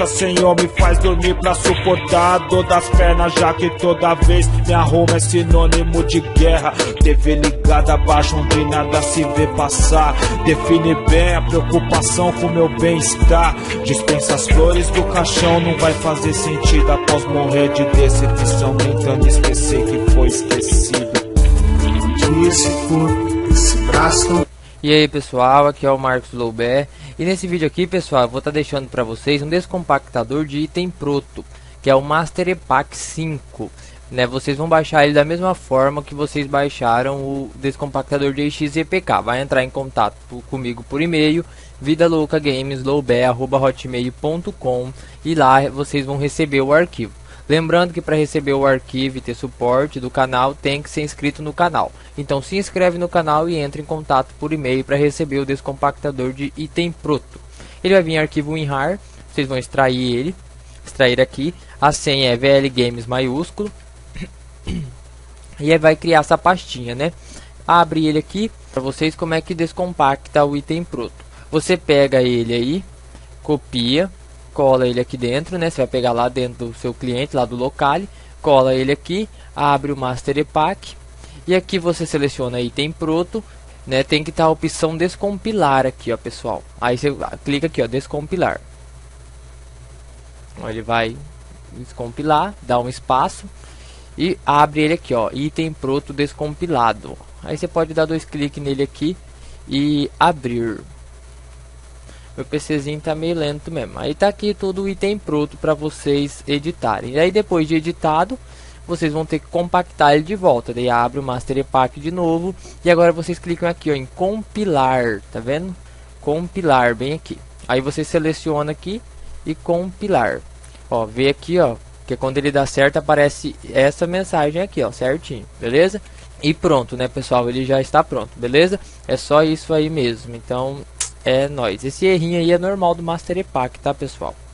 Vida sem homem faz dormir pra suportar a dor das pernas, já que toda vez me arruma é sinônimo de guerra. TV ligada abaixo onde nada se vê passar, define bem a preocupação com meu bem-estar. Dispensa as flores do caixão, não vai fazer sentido após morrer de decepção, tentando esquecer que foi esquecido. Esse corpo, esse braço. E aí pessoal, aqui é o Marcos Loubert. E nesse vídeo aqui pessoal, eu vou estar deixando para vocês um descompactador de item proto, que é o Master Epac 5, né? Vocês vão baixar ele da mesma forma que vocês baixaram o descompactador de EXEPK. Vai entrar em contato comigo por e-mail, vidaloucagamesloubert@hotmail.com, e lá vocês vão receber o arquivo. Lembrando que para receber o arquivo e ter suporte do canal, tem que ser inscrito no canal. Então se inscreve no canal e entre em contato por e-mail para receber o descompactador de item proto. Ele vai vir em arquivo WinRAR, vocês vão extrair aqui. A senha é VL Games maiúsculo. E aí vai criar essa pastinha, né? Abre ele aqui para vocês como é que descompacta o item proto. Você pega ele aí, copia, cola ele aqui dentro, né? Você vai pegar lá dentro do seu cliente, lá do locale, cola ele aqui, abre o Master Epac e aqui você seleciona item proto, né? Tem que estar a opção descompilar aqui, ó, pessoal. Aí você clica aqui, ó, descompilar. Ó, ele vai descompilar, dá um espaço e abre ele aqui, ó, item proto descompilado. Aí você pode dar 2 cliques nele aqui e abrir. Meu PCzinho tá meio lento mesmo. Aí tá aqui todo o item pronto para vocês editarem. E aí depois de editado, vocês vão ter que compactar ele de volta. Daí abre o Master Epac de novo. E agora vocês clicam aqui, ó, em compilar. Tá vendo? Compilar, bem aqui. Aí você seleciona aqui e compilar. Ó, vê aqui, ó, que quando ele dá certo aparece essa mensagem aqui, ó, certinho. Beleza? E pronto, né, pessoal? Ele já está pronto, beleza? É só isso aí mesmo. Então é nóis. Esse errinho aí é normal do Master Epac, tá, pessoal?